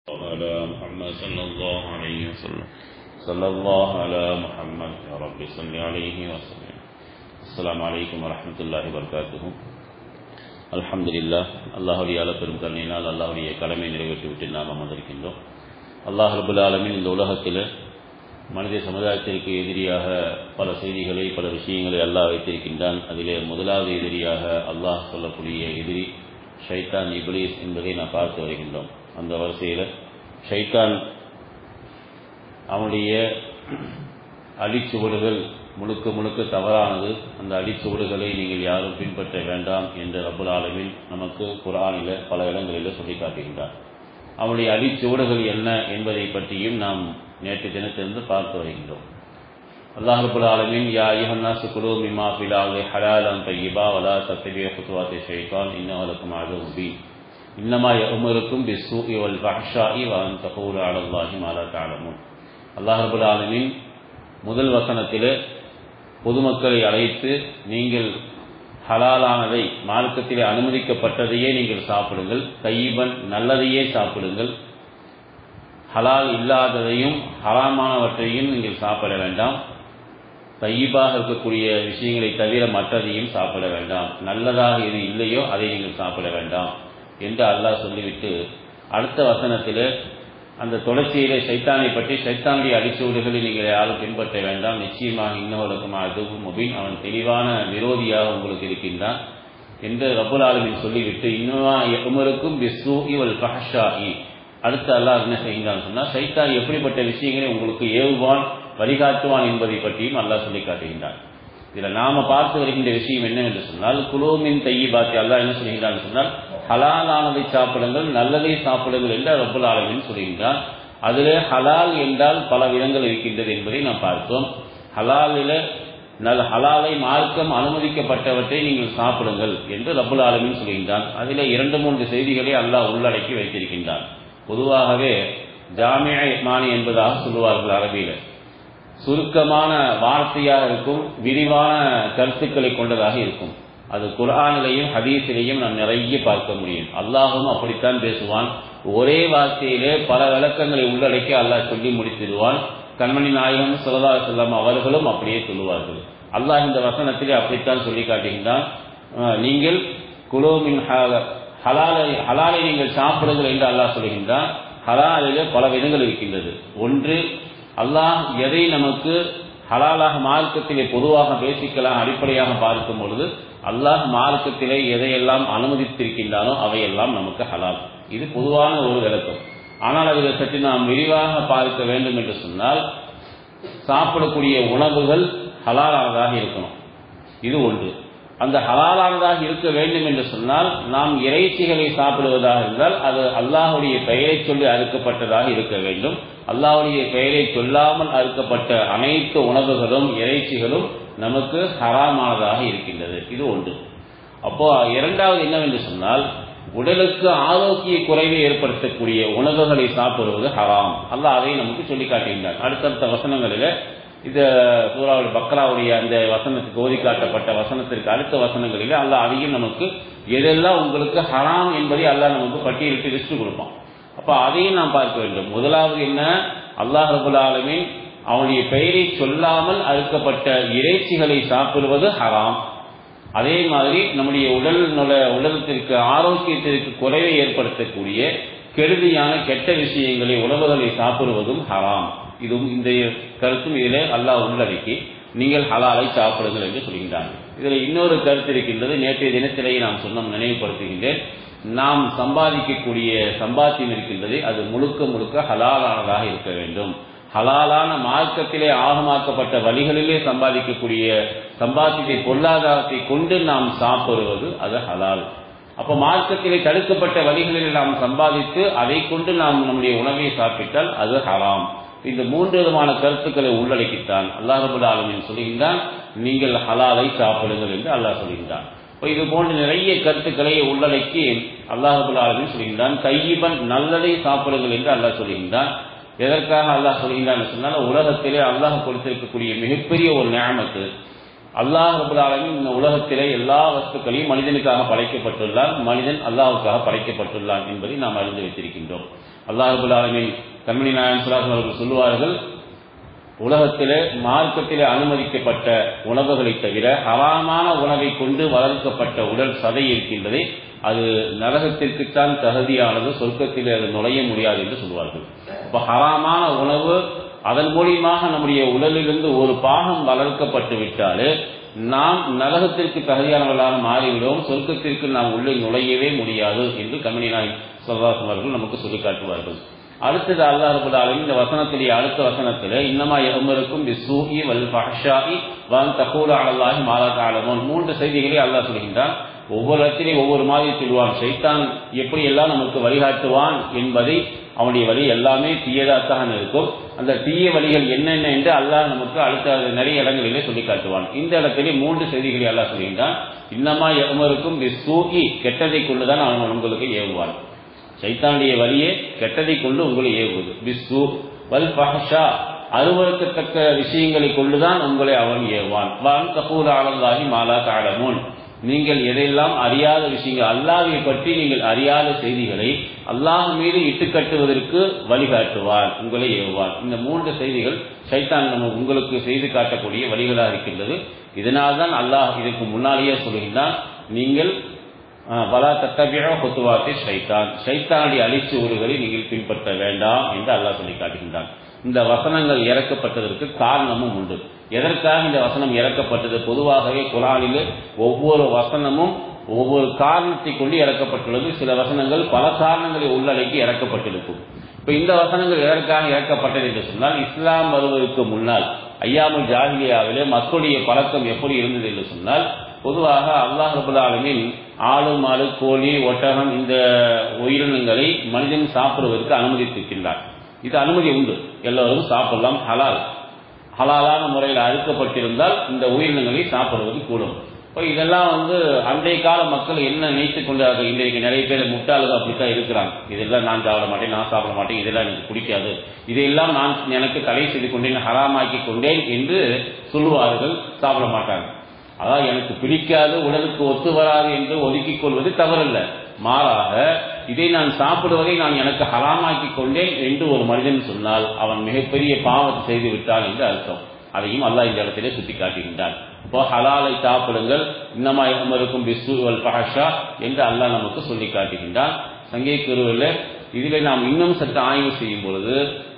على محمد صلى الله عليه وسلم صلى الله على محمد يا رب صل عليه وسلم. السلام عليكم ورحمة الله وبركاته. الحمد لله. அல்லாஹ்வுடைய பெரும் கருணையினால் அல்லாஹ்வுடைய கடமை நிறைவேற்றிவிட்டு நாம் அமர்ந்திருக்கின்றோம். அல்லாஹ் ரப்பல் ஆலமீன் இந்த உலகத்தில் மனித சமுதாயத்திற்கு எதிரியாக பல செய்திகளை பல விஷயங்களை அல்லாஹ் வைத்திருக்கின்றான். அதிலே முதலாவது எதிரியாக அல்லாஹ் சொல்லக்கூடிய எதிரி ஷைத்தான், இப்லீஸ் என்பதை நாம் பார்த்து வருகின்றோம். அந்த வரிசையில் ஷைத்தான் அவனுடைய அடிச்சுவடுகள் முழுக்க தவறானது. அந்த அடிச்சுவடுகளை நீங்கள் யாரும் பின்பற்ற வேண்டாம் என்று ரப்பல் ஆலமீன் நமக்கு குர்ஆனில் பல இடங்களில் சொல்லி காட்டுகின்றார். அவனுடைய அடிச்சுவடுகள் என்ன என்பதை பற்றியும் நாம் நேற்று தினத்திலிருந்து பார்த்து வருகின்றோம். அல்லாஹ் ரப்பல் ஆலமீன் யா அய்யுஹன் நாஸு குலூ மிம்மா ஃபில் அர்தி ஹலாலன் தய்யிபா வலா தத்தபிஉ குதுவாத்தி ஷைத்தான் இன்னஹு லக்கும் அதுவ்வுன் முபீன் இன்னமா யஅமுருக்கும் பிஸ்ஸூஇ வல் ஃபஹ்ஷாஇ வ அன் தகூலு அலல்லாஹி மா லா தஅலமூன். அல்லாஹ் ரப்பல் ஆலமீன் முதல் வசனத்திலே பொதுமக்களை அழைத்து நீங்கள் ஹலாலானதை, மார்க்கத்திலே அனுமதிக்கப்பட்டதையே நீங்கள் சாப்பிடுங்கள், தையிபன் நல்லதையே சாப்பிடுங்கள், ஹலால் இல்லாததையும் ஹராமானவற்றையும் நீங்கள் சாப்பிட வேண்டாம், தையிபாக இருக்கக்கூடிய விஷயங்களை தவிர மற்றதையும் சாப்பிட வேண்டாம், நல்லதாக எது இல்லையோ அதை நீங்கள் சாப்பிட வேண்டாம் என்று அல்லாஹ் சொல்லிவிட்டு அடுத்த வசனத்தில் அந்த தொடர்ச்சியிலே ஷைத்தானை பற்றி, ஷைத்தானுடைய அடிச்சுவடுகளை நீங்கள் யாரும் பின்பற்ற வேண்டாம், நிச்சயமாக இன்னஹு லக்கும் அதுவ்வுன் முபீன், அவன் தெளிவான விரோதியாக உங்களுக்கு இருக்கின்றான் என்று ரப்பல் ஆலமீன் சொல்லிவிட்டு இன்னமா யஅமுருக்கும் பிஸ்ஸூஇ வல் ஃபஹ்ஷாஇ அடுத்து அல்லாஹ் என்ன செய்கிறான்னு சொன்னால் ஷைத்தான் எப்படிப்பட்ட விஷயங்களை உங்களுக்கு ஏவுவான் வழிகாட்டுவான் என்பதை பற்றியும் அல்லாஹ் சொல்லி காட்டுகின்றான். இதில் நாம் பார்த்து வருகின்ற விஷயம் என்னவென்று சொன்னால் குலூ மின் தய்யிபாத்தி, அல்லாஹ் என்ன சொல்கிறான்னு சொன்னால் ஹலாலானதை சாப்பிடுங்கள், நல்லதை சாப்பிடுங்கள் என்று ரப்பல் ஆலமீன் சொல்கின்றான். அதில் ஹலால் என்றால் பல விதங்கள் இருக்கின்றது என்பதை நாம் பார்த்தோம். ஹலாலை மார்க்கம் அனுமதிக்கப்பட்டவற்றை நீங்கள் சாப்பிடுங்கள் என்று ரப்பல் ஆலமீன் சொல்கின்றான். அதில் 2-3 செய்திகளை அல்லாஹ் உள்ளடக்கி வைத்திருக்கின்றான். பொதுவாகவே ஜாமிஅ இஸ்மானி என்பதாக சொல்லுவார்கள் அரபியில். சுருக்கமான வார்த்தையாக இருக்கும், விரிவான கருத்துக்களை கொண்டதாக இருக்கும். அது குர்ஆனிலேயும் ஹதீஸிலேயும் நாம் நிறைய பார்க்க முடியும். அல்லாஹும் அப்படித்தான் பேசுவான். ஒரே வார்த்தையிலே பல விளக்கங்களை உள்ளடக்கி அல்லாஹ் சொல்லி முடித்திடுவான். கண்மணி நாயகம் ஸல்லல்லாஹு அலைஹி வஸல்லம் அவர்களும் அப்படியே சொல்லுவார்கள். அல்லாஹ் இந்த வசனத்திலே அப்படித்தான் சொல்லி காட்டுகின்றான். நீங்கள் குலூ மின் ஹலாலை நீங்கள் சாப்பிடுங்கள் என்று அல்லாஹ் சொல்கின்றான். ஹலாலிலே பல விதங்கள் இருக்கின்றது. ஒன்று, அல்லாஹ் எதை நமக்கு ஹலாலாக மார்க்கத்திலே பொதுவாக பேசிக்கலாம் அடிப்படையாக பார்க்கும் பொழுது அல்லாஹ் மார்க்கத்திலே எதையெல்லாம் அனுமதித்திருக்கின்றானோ அவையெல்லாம் நமக்கு ஹலால். இது பொதுவான ஒரு விளக்கம். ஆனால் அதில் சற்று நாம் விரிவாக பார்க்க வேண்டும் என்று சொன்னால் சாப்பிடக்கூடிய உணவுகள் ஹலாலானதாக இருக்கணும். இது ஒன்று. அந்த ஹலாலானதாக இருக்க வேண்டும் என்று சொன்னால் நாம் இறைச்சிகளை சாப்பிடுவதாக இருந்தால் அது அல்லாஹ்வுடைய பெயரை சொல்லி அறுக்கப்பட்டதாக இருக்க வேண்டும். அல்லாஹ்வுடைய பெயரை சொல்லாமல் அறுக்கப்பட்ட அனைத்து உணவுகளும் இறைச்சிகளும் நமக்கு ஹராமானதாக இருக்கின்றது. இது ஒன்று. அப்போ இரண்டாவது என்னவென்று சொன்னால் உடலுக்கு ஆரோக்கிய குறைவை ஏற்படுத்தக்கூடிய உணவுகளை சாப்பிடுவது ஹராம். அல்லாஹ் அதை நமக்கு சொல்லி காட்டுகின்றான். அடுத்தடுத்த வசனங்களில் இந்த சூராவுல் பக்ராவுடைய அந்த வசனத்துக்கு ஓதி காட்டப்பட்ட வசனத்திற்கு அடுத்த வசனங்களில் அல்லாஹ் அதையும் நமக்கு எதெல்லாம் உங்களுக்கு ஹராம் என்பதை அல்லாஹ் நமக்கு பட்டியலிட்டு லிஸ்ட் கொடுப்பான். அப்போ அதையும் நாம் பார்க்க வேண்டும். முதலாவது என்ன, அல்லாஹ் ரப்பல் ஆலமீன் அவனுடைய பெயரை சொல்லாமல் அறுக்கப்பட்ட இறைச்சிகளை சாப்பிடுவது ஹராம். அதே மாதிரி நம்முடைய உடலத்திற்கு ஆரோக்கியத்திற்கு குறைவை ஏற்படுத்தக்கூடிய கெடுதியான கெட்ட விஷயங்களை உணவுகளை சாப்பிடுவதும் ஹராம். இதுவும் இந்த கருத்தும் இதிலே அல்லாஹ் உள்ளடக்கி நீங்கள் ஹலாலை சாப்பிடுங்கள் என்று சொல்கின்றார்கள். இதில் இன்னொரு கருத்து இருக்கின்றது. நேற்றைய தினத்திலேயே நாம் நினைவுபடுத்துகின்றேன். நாம் சம்பாதிக்கக்கூடிய சம்பாத்தியம் இருக்கின்றது, அது முழுக்க ஹலாலானதாக இருக்க வேண்டும். ஹலாலான மார்க்கத்திலே ஆகமாக்கப்பட்ட வழிகளிலே சம்பாதிக்கக்கூடிய சம்பாத்தியத்தை பொருளாதாரத்தை கொண்டு நாம் சாப்பிடுவது அது ஹலால். அப்போ மார்க்கத்திலே தடுக்கப்பட்ட வழிகளில் நாம் சம்பாதித்து அதை கொண்டு நாம் நம்முடைய உணவை சாப்பிட்டால் அது ஹராம். இந்த 3 விதமான கருத்துக்களை உள்ளடக்கித்தான் அல்லாஹ் ரப்பல் ஆலமீன் சொல்கின்றான் நீங்கள் ஹலாலை சாப்பிடுங்கள் என்று அல்லாஹ் சொல்கின்றான். இப்போ இது போன்ற நிறைய கருத்துக்களை உள்ளடக்கி அல்லாஹ் ரப்பல் ஆலமீன் சொல்கின்றான். தையிபன் நல்லதை சாப்பிடுங்கள் என்று அல்லாஹ் சொல்கின்றான். எதற்காக அல்லாஹ் சொல்கின்றான் சொன்னால் உலகத்திலே அல்லாஹ் கொடுத்திருக்கக்கூடிய மிகப்பெரிய ஒரு நிஅமத்து அல்லாஹ் ரப்பல் ஆலமீன் இந்த உலகத்திலே எல்லா வஸ்துக்களையும் மனிதனுக்காக படைக்கப்பட்டுள்ளார், மனிதன் அல்லாஹ்வுக்காக படைக்கப்பட்டுள்ளான் என்பதை நாம் அறிந்து வைத்திருக்கின்றோம். அல்லாஹ் ரப்பல் ஆலமீன் கண்மணி நாயகம் ஸல்லல்லாஹு அலைஹி வஸல்லம் சொல்லுவார்கள், உலகத்திலே மார்க்கத்திலே அனுமதிக்கப்பட்ட உணவுகளை தவிர ஹராமான உணவை கொண்டு வளர்க்கப்பட்ட உடல் சதை இருக்கின்றதே அது நரகத்திற்குத்தான் தகுதியானது, சொர்க்கத்தில் அது நுழைய முடியாது என்று சொல்வார்கள். இப்போ ஹராமான உணவு அதன் மூலியமாக நம்முடைய உடலிலிருந்து ஒரு பாகம் வளர்க்கப்பட்டு விட்டாலே நாம் நரகத்திற்கு தகுதியானவர்களாக மாறிவிடுவோம், சொர்க்கத்திற்கு நாம் உள்ளே நுழையவே முடியாது என்று கண்மணி நாயகம் ஸல்லல்லாஹு அலைஹி வஸல்லம் நமக்கு சொல்லி காட்டுவார்கள். அடுத்தது அல்லாஹ் ரப்பல் ஆலமீன் இந்த வசனத்திலே அடுத்த வசனத்திலே இன்னமா யஅமுருக்கும் பிஸ்ஸூஇ வல் ஃபஹ்ஷாஇ வ அன் தகூலு அலல்லாஹி மா லா தஅலமூன். 3 செய்திகளை அல்லாஹ் சொல்கின்றான். ஒவ்வொரு இடத்திலையும் ஒவ்வொரு மாதிரி சொல்வான். ஷைத்தான் எப்படி எல்லாம் நமக்கு வழிகாட்டுவான் என்பதை அவனுடைய வழி எல்லாமே தீயதாகத்தான் இருக்கும். அந்த தீய வழிகள் என்னென்ன என்று அல்லாஹ் நமக்கு அடுத்த நிறைய இடங்களிலே சொல்லி காட்டுவான். இந்த இடத்திலே 3 செய்திகளை அல்லாஹ் சொல்கின்றான். இன்னமா யஅமுருக்கும் பிஸ்ஸூஇ, கெட்டதை கொண்டுதான் அவன் உங்களுக்கு ஏவுவான். சைத்தானுடைய வழியே கெட்டதை கொண்டு உங்களை ஏவுவது. பிஸ்ஸூ வல் ஃபஹ்ஷா, அருவருக்கத்தக்க விஷயங்களை கொண்டுதான் உங்களை அவன் ஏவுவான். வ அன் தகூலு அலல்லாஹி மா லா தஅலமூன், நீங்கள் எதையெல்லாம் அறியாத விஷயங்கள், அல்லாஹ்வை பற்றி நீங்கள் அறியாத செய்திகளை அல்லாஹ் மீது இட்டுக்கட்டுவதற்கு வழிகாட்டுவான், உங்களை ஏவுவான். இந்த 3 செய்திகள் ஷைத்தான் நம்ம உங்களுக்கு செய்து காட்டக்கூடிய வழிகளாக இருக்கின்றது. இதனால்தான் அல்லாஹ் இதற்கு முன்னாலேயே சொல்கின்றான், நீங்கள் வலா தத்தபிஉ குதுவாத்தி ஷைத்தான், ஷைத்தானுடைய அழிச்சுவடுகளை நீங்கள் பின்பற்ற வேண்டாம் என்று அல்லாஹ் சொல்லி காட்டுகின்றான். இந்த வசனங்கள் இறக்கப்பட்டதற்கு காரணமும் உண்டு. எதற்காக இந்த வசனம் இறக்கப்பட்டது? பொதுவாகவே குர்ஆனிலே ஒவ்வொரு வசனமும் ஒவ்வொரு காரணத்தை கொண்டு இறக்கப்பட்டுள்ளது. சில வசனங்கள் பல காரணங்களை உள்ளடக்கி இறக்கப்பட்டிருக்கும். இப்போ இந்த வசனங்கள் எதற்காக இறக்கப்பட்டது என்று சொன்னால், இஸ்லாம் வருவதற்கு முன்னால் ஐயாமுல் ஜாஹிலியாவிலே மக்களுடைய பழக்கம் எப்படி இருந்தது என்று சொன்னால், பொதுவாக அல்லாஹ் ரப்பல் ஆலமீன் ஆடு மாடு கோழி ஒட்டகம் இந்த உயிரினங்களை மனிதன் சாப்பிடுவதற்கு அனுமதித்திருக்கின்றார். இது அனுமதி உண்டு, எல்லோரும் சாப்பிடலாம், ஹலாலான முறையில் அறுக்கப்பட்டிருந்தால் இந்த உயிரினங்களை சாப்பிடுவது கூடும். இப்போ இதெல்லாம் அன்றைய கால மக்கள் என்ன நினைத்துக் கொண்டார்கள்? இன்றைக்கு நிறைய பேர் முட்டாளுகள் அப்படித்தான் இருக்கிறாங்க. இதெல்லாம் நான் சாப்பிட மாட்டேன், நான் சாப்பிட மாட்டேன், இதெல்லாம் எனக்கு பிடிக்காது, இதையெல்லாம் நான் எனக்கு தடை செய்து கொண்டேன், ஹராமாக்கி கொண்டேன் என்று சொல்லுவார்கள், சாப்பிட மாட்டாங்க. அதாவது எனக்கு பிடிக்காது, உடலுக்கு ஒத்து வராது என்று ஒதுக்கிக் கொள்வது தவறல்ல. மாறாக இதை நான் சாப்பிடுவதை நான் எனக்கு ஹராமாக்கி கொண்டேன் என்று ஒரு மனிதன் சொன்னால் அவன் மிகப்பெரிய பாவத்தை செய்து விட்டான் என்று அர்த்தம். அதையும் அல்லாஹ் இந்த இடத்திலே சுட்டி காட்டுகின்றான். இப்போ ஹலாலை சாப்பிடுங்கள், இன்னமா யஅமுருக்கும் பிஸ்ஸூஇ வல் ஃபஹ்ஷா என்று அல்லாஹ் நமக்கு சொல்லி காட்டுகின்றான். சங்கை குருவில் இதில் நாம் இன்னும் சற்று ஆய்வு செய்யும் பொழுது,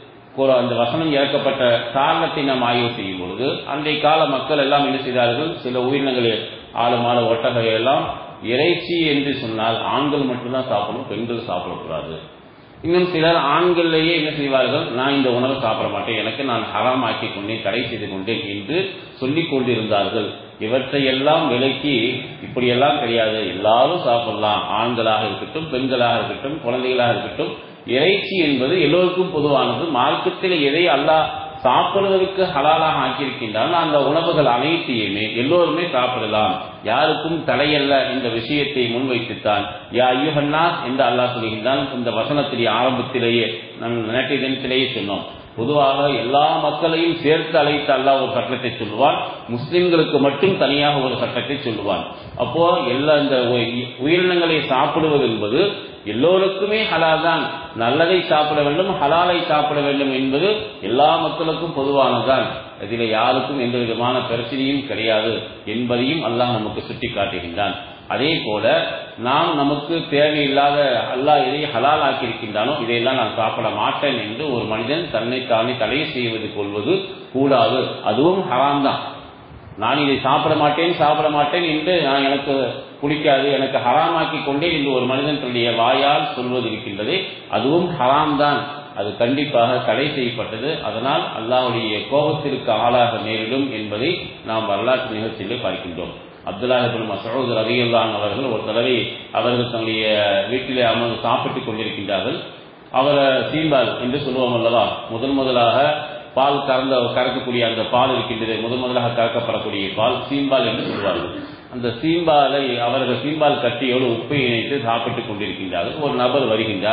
அந்த வசனம் இறக்கப்பட்ட காரணத்தை நாம் ஆய்வு செய்யும் பொழுது, அன்றைய கால மக்கள் எல்லாம் என்ன செய்தார்கள்? சில உயிரினங்கள் ஆடு மாடு ஒட்டகை எல்லாம் இறைச்சி என்று சொன்னால் ஆண்கள் மட்டும்தான் சாப்பிடணும், பெண்கள் சாப்பிடக்கூடாது. இன்னும் சிலர் ஆண்கள்லேயே என்ன செய்வார்கள்? நான் இந்த உணவை சாப்பிட மாட்டேன், எனக்கு நான் ஹராம் ஆக்கி கொண்டேன், தடை செய்து கொண்டேன் என்று சொல்லிக் கொண்டிருந்தார்கள். இவற்றையெல்லாம் விலக்கி இப்படியெல்லாம் கிடையாது, எல்லாரும் சாப்பிடலாம், ஆண்களாக இருக்கட்டும், பெண்களாக இருக்கட்டும், குழந்தைகளாக இருக்கட்டும். இறைச்சி என்பது எல்லோருக்கும் பொதுவானது. மார்க்கத்தில் எதை அல்லாஹ் சாப்பிடுவதற்கு ஹலாலாக ஆக்கியிருக்கின்றால் அந்த உணவுகள் அனைத்தையுமே எல்லோருமே சாப்பிடலாம், யாருக்கும் தடையல்ல என்ற விஷயத்தை முன்வைத்துத்தான் யா அய்யுஹன்னாஸ் என்று அல்லாஹ் சொல்கின்றான். இந்த வசனத்திலே ஆரம்பத்திலேயே நாம் நேற்றைய தினத்திலேயே சொன்னோம். பொதுவாக எல்லா மக்களையும் சேர்த்து அழைத்து அல்லாஹ் ஒரு சட்டத்தை சொல்லுவான், முஸ்லிம்களுக்கு மட்டும் தனியாக ஒரு சட்டத்தை சொல்லுவான். அப்போ எல்லா இந்த உயிரினங்களை சாப்பிடுவது என்பது எல்லோருக்குமே ஹலால் தான். நல்லதை சாப்பிட வேண்டும், ஹலாலை சாப்பிட வேண்டும் என்பது எல்லா மக்களுக்கும் பொதுவானதுதான். இதில் யாருக்கும் எந்த விதமான பிரச்சனையும் கிடையாது என்பதையும் அல்லாஹ் நமக்கு சுட்டி காட்டுகின்றான். அதே போல நாம் நமக்கு தேவையில்லாத அல்லாஹ் எதை ஹலால் ஆக்கியிருக்கின்றானோ இதையெல்லாம் நான் சாப்பிட மாட்டேன் என்று ஒரு மனிதன் தன்னைத்தானே தடை செய்வது கொள்வது கூடாது. அதுவும் ஹராம் தான். நான் இதை சாப்பிட மாட்டேன் என்று நான் எனக்கு பிடிக்காது, எனக்கு ஹராமாக்கி கொண்டேன் என்று ஒரு மனிதன் தன்னுடைய வாயால் சொல்வது இருக்கின்றது, அதுவும் ஹராம் தான். அது கண்டிப்பாக தடை செய்யப்பட்டது. அதனால் அல்லாஹ்வுடைய கோபத்திற்கு ஆளாக நேரிடும் என்பதை நாம் வரலாற்று நிகழ்ச்சியிலே பார்க்கின்றோம். அப்துல்லாஹ் இப்னு மஸ்ஊத் ரலியல்லாஹு அன்ஹு அவர்கள் ஒரு தடவை அவர்கள் தன்னுடைய வீட்டிலே அமர்ந்து சாப்பிட்டுக் கொண்டிருக்கின்றார்கள். அவர் சீம்பால் என்று சொல்லுவோம் அல்லவா, முதலாக பால் கறக்கக்கூடிய அந்த பால் இருக்கின்றது, முதலாக கறக்கப்படக்கூடிய பால் சீம்பால் என்று சொல்வார்கள். அந்த சீம்பாலை அவர்கள் சீம்பால் கட்டியோடு உப்பை இணைத்து சாப்பிட்டுக் கொண்டிருக்கின்றார்கள். ஒரு நபர் வருகின்றார்,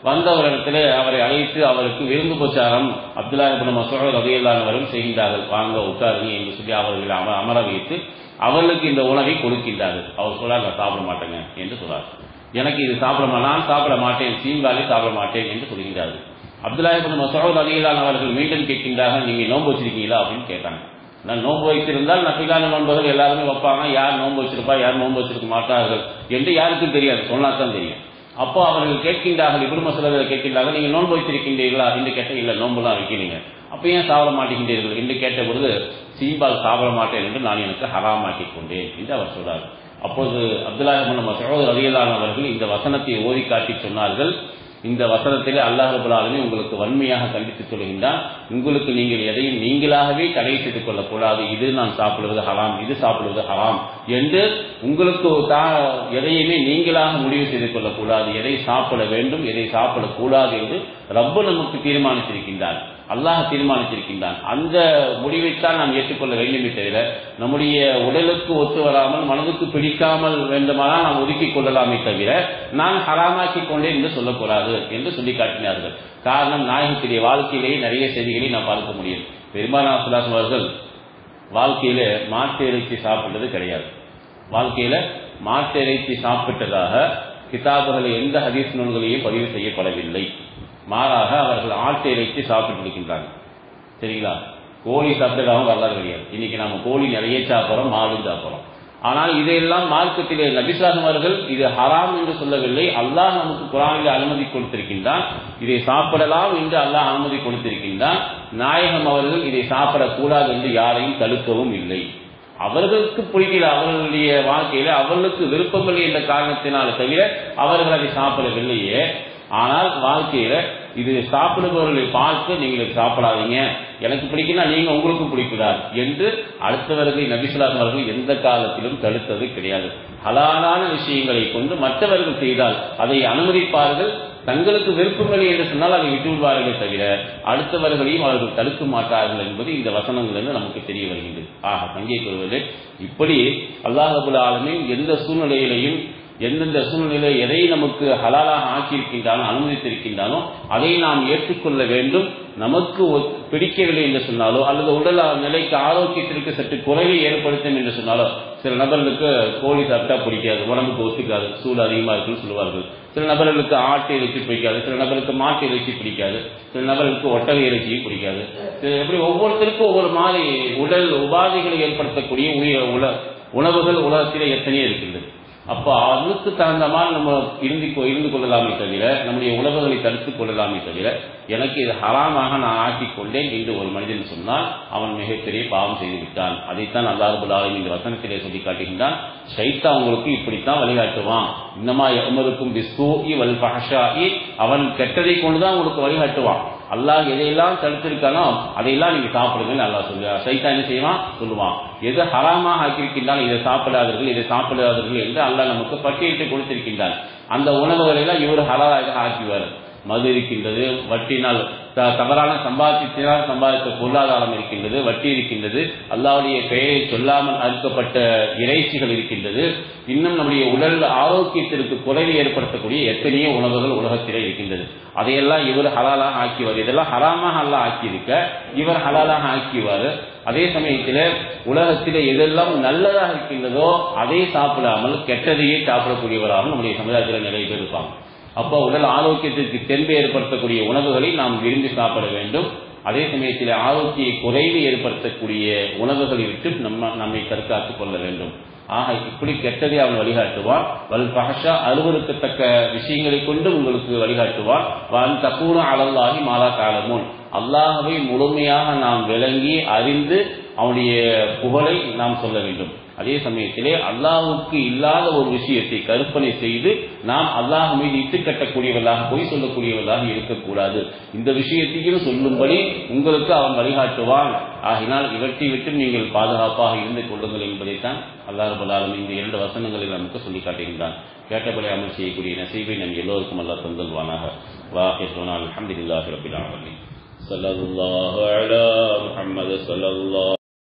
வந்தவரிடத்தில் அவரை அழைத்து அவருக்கு விருந்து உபச்சாரம் அப்துல்லாஹ் இப்னு மஸ்ஊத் ரலியல்லாஹு அன்ஹு அவர்கள் செய்கின்றார்கள். வாங்க உட்காருங்க என்று சொல்லி அவர்களை அமர வைத்து அவர்களுக்கு இந்த உணவை கொடுக்கின்றார்கள். அவர் சொல்றார், நான் சாப்பிட மாட்டேங்க என்று சொல்றார். எனக்கு இது நான் சாப்பிட மாட்டேன், சீம்பாலே சாப்பிட மாட்டேன் என்று சொல்கின்றார்கள். அப்துல்லாஹ் இப்னு மஸ்ஊத் ரலியல்லாஹு அன்ஹு அவர்கள் மீண்டும் கேட்கின்றார்கள், நீங்க நோன்பு வச்சிருக்கீங்களா அப்படின்னு கேட்டாங்க. நான் நோன்பு வைத்திருந்தால் நபிலான நோன்புகள் எல்லாருமே வைப்பாங்க, யார் நோன்பு வச்சிருப்பா யார் நோன்பு வச்சிருக்க மாட்டார்கள் என்று யாருக்கும் தெரியாது, சொன்னாதான் தெரியும். அப்போ அவர்கள் கேட்கின்றார்கள், இப்னு மஸ்ஊத் கேட்கின்றார்கள், நீங்க நோன்பு வைத்திருக்கின்றீர்களா என்று கேட்ட, இல்ல நோன்புலாம் வைக்கிறீங்க, அப்ப ஏன் சாப்பிட மாட்டேங்கின்றீர்கள் என்று கேட்ட பொழுது, சீம்பால் சாப்பிட மாட்டேன் என்று நான் எனக்கு ஹராமாக்கி கொண்டேன் என்று அவர் சொல்றார். அப்போது அப்துல்லாஹ் இப்னு மஸ்ஊத் ரலியல்லாஹு அன்ஹு அவர்கள் இந்த வசனத்தை ஓதி காட்டி சொன்னார்கள், இந்த வசனத்திலே அல்லாஹ் ரப்பல் ஆலமீன் உங்களுக்கு வன்மையாக கண்டித்து சொல்கின்றான், உங்களுக்கு நீங்கள் எதையும் நீங்களாகவே தடை செய்து கொள்ளக்கூடாது, இது நான் சாப்பிடுவது ஹராம், இது சாப்பிடுவது ஹராம் என்று உங்களுக்கு எதையுமே நீங்களாக முடிவு செய்து கொள்ளக்கூடாது, எதை சாப்பிட வேண்டும் எதை சாப்பிடக்கூடாது என்று ரப்பு நமக்கு தீர்மானித்திருக்கின்றான், அல்லாஹ் தீர்மானித்திருக்கின்றான். அந்த முடிவைத்தான் நாம் ஏற்றுக்கொள்ள வேண்டுமே தவிர நம்முடைய உடலுக்கு ஒத்து வராமல் மனதுக்கு பிடிக்காமல் வேண்டுமானால் நாம் ஒதுக்கிக் கொள்ளலாமே தவிர நான் ஹராமாக்கிக் கொண்டேன் என்று சொல்லக்கூடாது என்று சொல்லி காட்டினார்கள். காரணம், நாயகத்துடைய வாழ்க்கையிலேயே நிறைய செய்திகளை நாம் பார்க்க முடியும். பெருமானார் ஸல்லல்லாஹு அலைஹி வஸல்லம் வாழ்க்கையில மாட்டு இறைச்சி சாப்பிட்டது கிடையாது. வாழ்க்கையில மாட்டு இறைச்சி சாப்பிட்டதாக கிதாபுகளில் எந்த ஹதீஸ் நூல்களையும் பதிவு செய்யப்படவில்லை. மாறாக அவர்கள் ஆட்டு இறைச்சி சாப்பிட்டு இருக்கின்றாங்க. சரிங்களா? கோழி சாப்பிட்டதாக வரலாறு கிடையாது. இன்னைக்கு நம்ம கோழி நிறைய சாப்பிட்றோம், மாடும் சாப்பிட்றோம். ஆனால் இதையெல்லாம் மார்க்கத்திலே நபி ஸல்லல்லாஹு அவர்கள் இது ஹராம் என்று சொல்லவில்லை, அல்லாஹ் நமக்கு குர்ஆனிலே அனுமதி கொடுத்திருக்கின்றான், இதை சாப்பிடலாம் என்று அல்லாஹ் அனுமதி கொடுத்திருக்கின்றான். நாயகம் அவர்கள் இதை சாப்பிடக்கூடாது என்று யாரையும் தடுக்கவும் இல்லை. அவர்களுக்கு பிடிக்கல, அவர்களுடைய வாழ்க்கையில அவர்களுக்கு விருப்பமில்லை என்ற காரணத்தினால தவிர அவர்கள் அதை சாப்பிடவில்லையே. ஆனால் வாழ்க்கையில இது சாப்பிடுபவர்களை பார்த்து நீங்கள் சாப்பிடாதீங்க, எனக்கு பிடிக்குன்னா நீங்க உங்களுக்கு பிடிக்கிறார் என்று அடுத்தவர்களை நபி ஸல்லல்லாஹு அலைஹி வஸல்லம் எந்த காலத்திலும் தடுத்தது கிடையாது. ஹலாலான விஷயங்களை கொண்டு மற்றவர்கள் செய்தால் அதை அனுமதிப்பார்கள், தங்களுக்கு விருப்பமில்லை என்று சொன்னால் அதை விட்டுவிடுவார்களே தவிர அடுத்தவர்களையும் அவர்கள் தடுக்க மாட்டார்கள் என்பது இந்த வசனங்களிலிருந்து நமக்கு தெரிய வருகின்றது. தங்கை கூறுவது இப்படி அல்லாஹ் ரப்பல் ஆலமீன் எந்த சூழ்நிலையிலையும் எந்தெந்த சூழ்நிலை எதை நமக்கு ஹலாலாக ஆக்கியிருக்கின்றானோ அனுமதித்திருக்கின்றானோ அதை நாம் ஏற்றுக்கொள்ள வேண்டும். நமக்கு பிடிக்கவில்லை என்று சொன்னாலோ அல்லது உடல் நிலைக்கு ஆரோக்கியத்திற்கு சற்று குறைவை ஏற்படுத்தும் என்று சொன்னாலோ, சில நபர்களுக்கு கோழி சாப்பிட்டா பிடிக்காது, உடம்புக்கு ஒத்துக்காது, சூடு அதிகமாக இருக்குன்னு சொல்லுவார்கள். சில நபர்களுக்கு ஆட்டு இறைச்சி பிடிக்காது, சில நபருக்கு மாட்டு இறைச்சி பிடிக்காது, சில நபர்களுக்கு ஒட்டகை இறைச்சியும் பிடிக்காது. எப்படி ஒவ்வொருத்தருக்கும் ஒவ்வொரு மாதிரி உடல் உபாதைகளை ஏற்படுத்தக்கூடிய உணவுகள் உலகத்திலே எத்தனையோ இருக்கின்றது. அப்போ அதுக்கு தகுந்த மாதிரி நம்ம இருந்து கொள்ளலாமே தவிர நம்முடைய உணவுகளை தடுத்துக் கொள்ளலாமே தவிர எனக்கு இது ஹராமாக நான் ஆக்கிக் கொண்டேன் என்று ஒரு மனிதன் சொன்னால் அவன் மிகப்பெரிய பாவம் செய்து விட்டான். அதைத்தான் அல்லாஹ் ரப்பல் ஆலமீன் இந்த வசனத்திலே சொல்லி காட்டுகின்றான். ஷைத்தான் உங்களுக்கு இப்படித்தான் வழிகாட்டுவான். இன்னமா யஅமுருக்கும் பிஸ்ஸூஇ வல் ஃபஹ்ஷாஇ, அவன் கெட்டதை கொண்டுதான் உங்களுக்கு வழிகாட்டுவான். அல்லாஹ் எதையெல்லாம் தடுத்திருக்கானோ அதையெல்லாம் நீங்க சாப்பிடுங்கன்னு அல்லாஹ் சொல்லுவான். ஷைத்தான் என்ன செய்வான் சொல்லுவான், எது ஹராமாக ஆக்கியிருக்கின்றான் இதை சாப்பிடாதீர்கள் இதை சாப்பிடாதீர்கள் என்று அல்லாஹ் நமக்கு பட்டியலிட்டு கொடுத்திருக்கின்றான். அந்த உணவுகளை எல்லாம் இவர் ஹலாலாக ஆக்கிவார். மது இருக்கின்றது, வட்டினால் தவறான சம்பாதித்தினால் சம்பாதித்த பொருளாதாரம் இருக்கின்றது, வட்டி இருக்கின்றது, அல்லாஹ்வுடைய பெயரை சொல்லாமல் அறுக்கப்பட்ட இறைச்சிகள் இருக்கின்றது, இன்னும் நம்முடைய உடல் ஆரோக்கியத்திற்கு குறைவை ஏற்படுத்தக்கூடிய எத்தனையோ உணவுகள் உலகத்திலே இருக்கின்றது. அதையெல்லாம் இவர் ஹலாலாக ஆக்கிவார். இதெல்லாம் ஹராமாக அல்லாஹ் ஆக்கியிருக்க இவர் ஹலாலாக ஆக்கிவார். அதே சமயத்தில் உலகத்திலே எதெல்லாம் நல்லதாக இருக்கின்றதோ அதை சாப்பிடாமல் கெட்டதையே சாப்பிடக்கூடியவராக நம்முடைய சமுதாயத்தில் நிறைய பேர் இருப்பாங்க. அப்போ உடல் ஆரோக்கியத்திற்கு தென்பை ஏற்படுத்தக்கூடிய உணவுகளை நாம் விரும்பி சாப்பிட வேண்டும். அதே சமயத்தில் ஆரோக்கிய குறைவை ஏற்படுத்தக்கூடிய உணவுகளை விட்டு நம்மை தற்காத்துக் கொள்ள வேண்டும். இப்படி கெட்டதை அவன் வழிகாட்டுவான். வல் ஃபஹ்ஷா, அருவருக்கத்தக்க விஷயங்களை கொண்டு உங்களுக்கு வழிகாட்டுவான். வன் தகூன அலல்லாஹி மாலா தஅலமூன், அல்லாஹ்வை முழுமையாக நாம் விளங்கி அறிந்து அவனுடைய புகழை நாம் சொல்ல வேண்டும். அதே சமயத்திலே அல்லாஹ்வுக்கு இல்லாத ஒரு விஷயத்தை கற்பனை செய்து நாம் அல்லாஹ் மீது இட்டு கட்டக்கூடியவர்களாக பொய் சொல்லக்கூடியவர்களாக இருக்கக்கூடாது. இந்த விஷயத்தையும் சொல்லும்படி உங்களுக்கு அவன் வழிகாட்டுவான். ஆகினால் இவற்றை விட்டு நீங்கள் பாதுகாப்பாக இருந்து கொள்ளுங்கள் என்பதைத்தான் அல்லாஹ் ரப்பல் ஆலமீன் இந்த 2 வசனங்களில் நமக்கு சொல்லி காட்டுகின்றான். கேட்டபடி அமல் செய்யக்கூடிய நசீபை நம் எல்லோருக்கும் அல்லாஹ் தந்தல்வானாக. வாஹிருனா அல்ஹம்துலில்லாஹி ரப்பில் ஆலமீன். ஸல்லல்லாஹு அலா முஹம்மது ஸல்லல்லாஹு